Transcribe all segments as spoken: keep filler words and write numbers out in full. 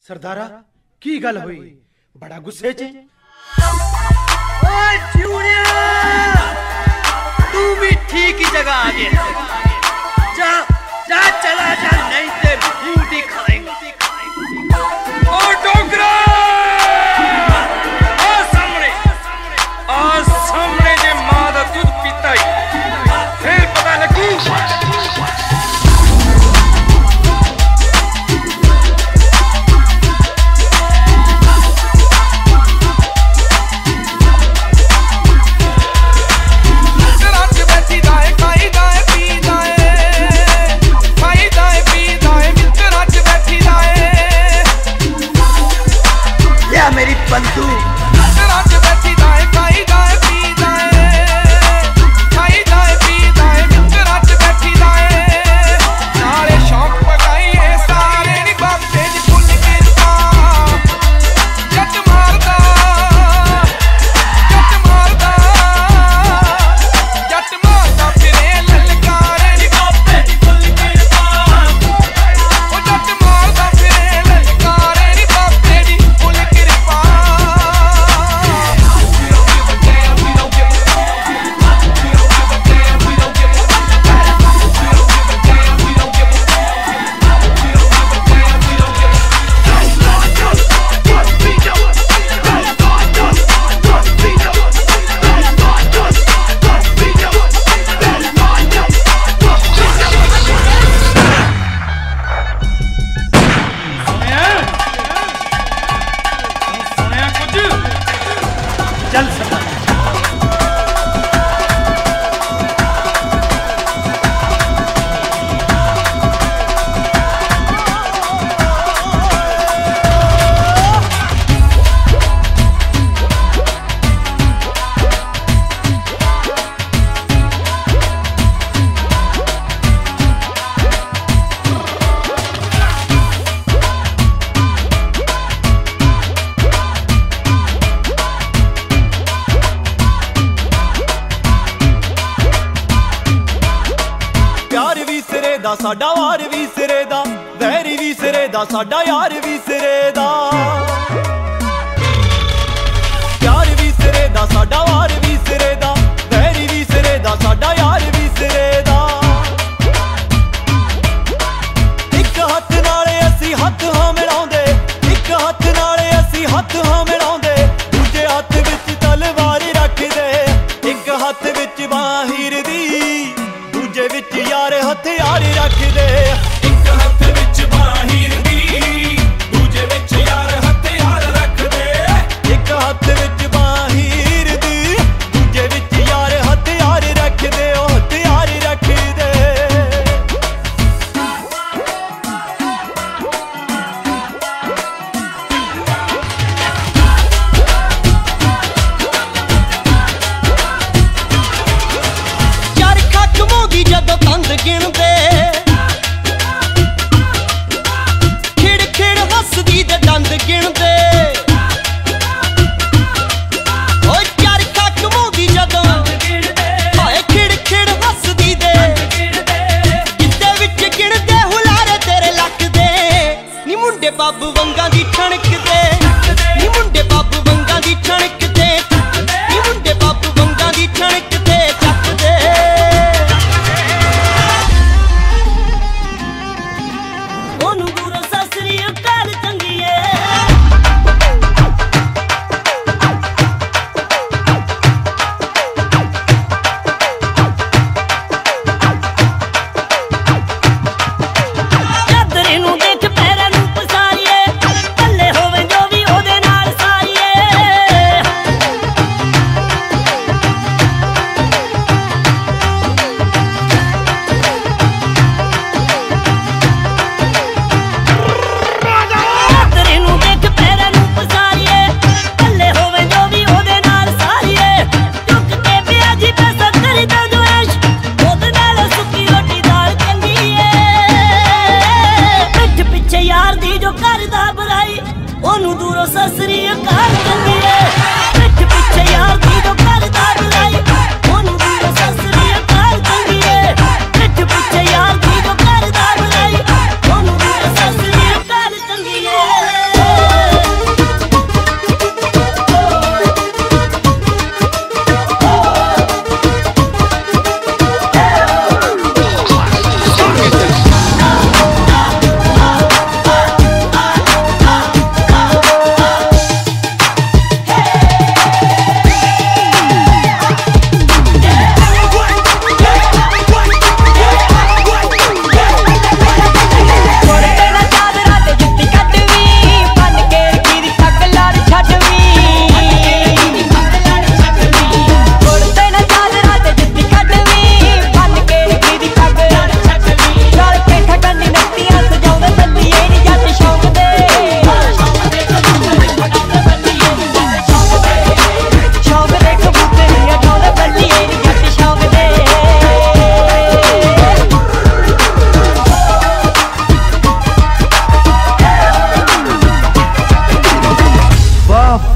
सरदारा की गल हुई? बड़ा गुस्से च तू भी ठीक ही जगह आ गया। जा जा चला जा, नहीं ते बूटी खाएगा। ओ डोगरा आ सामने आ सामने जे मां दा दूध पीता ही फिर पता लगू। मेरी बंदूक साडा वार भी सिरे दा, वैरी भी सिरे दा, साडा यार भी सिरे दा। प्यार भी सिरे दा, साडा वार भी सिरे दा, वैरी भी सिरे दा, साडा यार भी सिरे दा। एक हथ नाले असी हथ हां मिलाउंदे, एक हथ नाले असी हथ हां मिलाउंदे, दूजे हथ विच तलवार रखदे, एक हथ विच बाहिर दी, दूजे विच यार हथियार रखदे। एक हथ विच बाहिर दी, दूजे विच यार हथियार रखदे। एक हथ विच बाहिर दी, दूजे विच यार हथियार रखदे, ओ हथियार रखदे। यार खक मोगी जदों कंद गिणदे, दंद गिणदे। ओ यार कक मोगी जदों हाए खिड़ खिड़ हसदी दे, गिद्दे विच गिणदे हुलारे तेरे लकदे। नी मुंडे बाबू वंगां दी ठणकदे, नी मुंडे बाबू वंगां दी ठणकदे, नी मुंडे बाबू वंगां दी ठणकदे चकदे। ओनू दूरों ससरी काल चंगीए,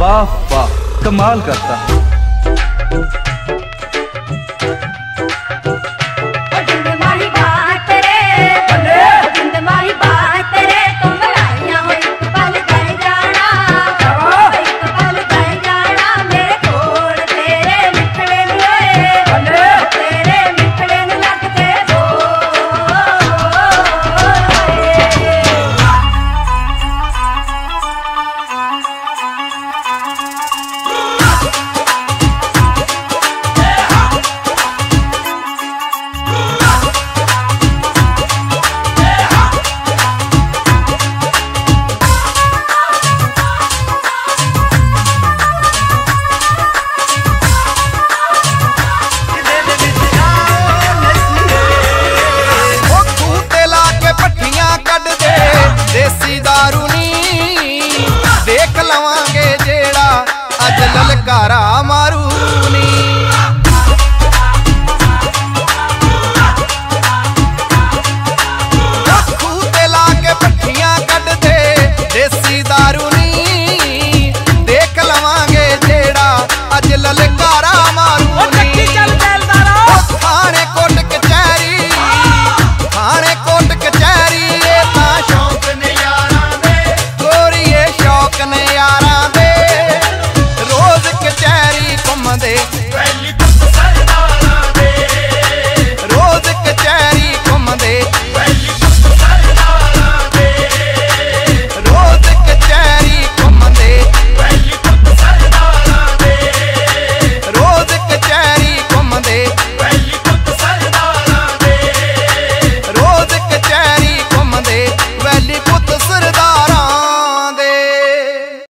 वाह वाह, कमाल करता है। देसी दारू नी देख लवांगे जेड़ा अज ललकारा मारू नी। खूह ते ला के पट्ठियां कट दे देसी दारू